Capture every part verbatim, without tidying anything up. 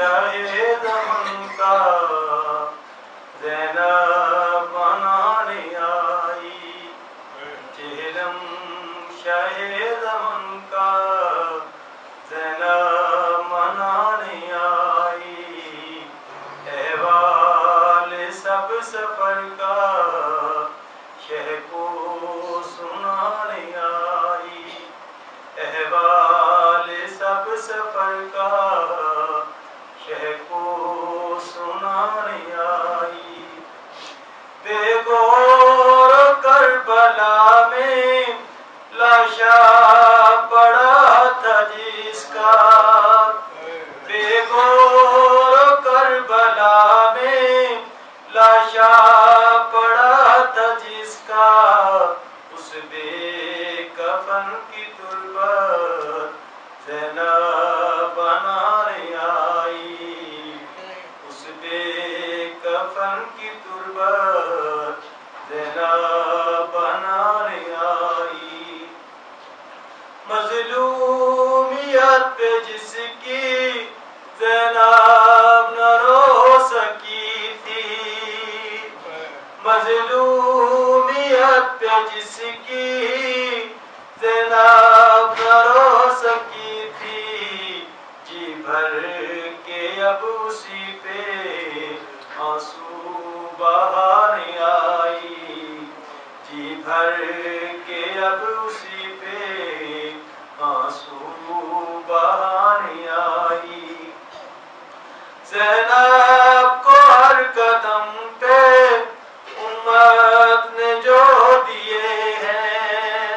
شاہ زمن کا زینب بنانے آئی جہلم شاہ زمن کا زینب بنانے آئی احوال سب سفر کا شہ کو سنانے آئی احوال سب سفر کا شہ کو سنانے آئی بے غور کربلا میں لاشا پڑا تھا جس کا بے غور کربلا میں لاشا پڑا تھا جس کا اس بے کفن کی تربت زینب بنانے آئی اس بے کفن کی تربت زینب بنانے آئی مظلومیت پہ جس کی زینب نہ رو سکی تھی مظلومیت پہ جس کی زینب نہ رو سکی تھی جی بھر کے اب اسی پہ آنسو بہانے آئی جی بھر کے اب اسی پہ آنسو بہانے آئی زینب کو ہر قدم پہ امت نے جو دیے ہیں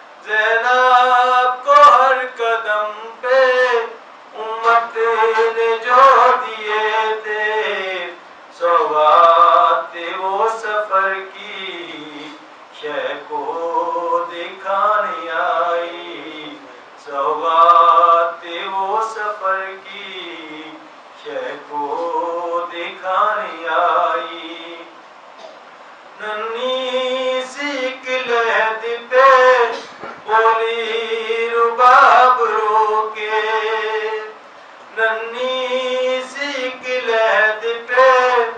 زینب کو ہر قدم پہ امت نے جو دیے تھے سوغات وہ سفر کی شہ کو دکھانے آئی سوغات وہ سفر کی شہ کو دکھانے آئی ننھی سی ایک لہد پہ بولی رباب رو کے ننھی سی ایک لہد پہ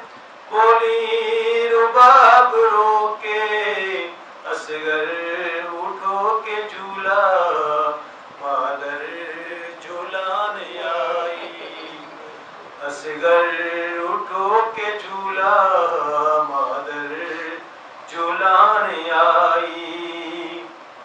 بولی رباب رو کے اصغر اٹھو کے جھولا مادر جھولانے آئی اصغر اٹھو کے جھولا مادر جھولانے آئی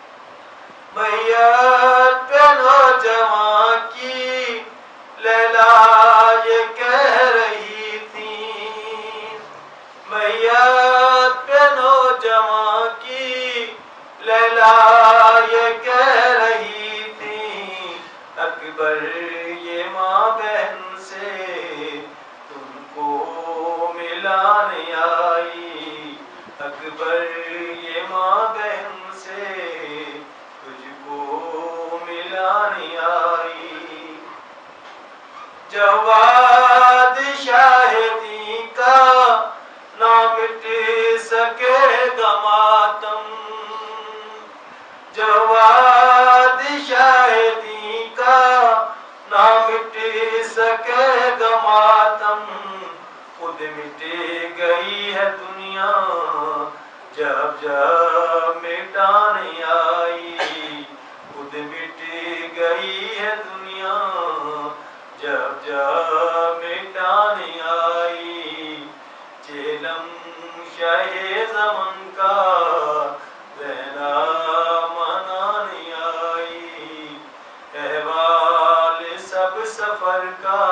میت پہ نوجوان کی لیلا یہ کہہ رہی تھی میت پہ نوجوان کی لیلا یہ کہہ رہی تھی اکبر یہ ماں بہن سے تم کو ملانے آئی اکبر یہ ماں بہن سے تجھ کو ملانے آئی جواد شاہدی کا نہ مٹ سکے گا ماتم جواد شاہدی کا نہ مٹ سکے گا ماتم خود مٹ گئی ہے دنیا جب جب مٹانے آئی خود مٹ گئی ہے دنیا جب جب مٹانے آئی جہلم شاہ زمن کا زینب منانے آئی احوال سب سفر کا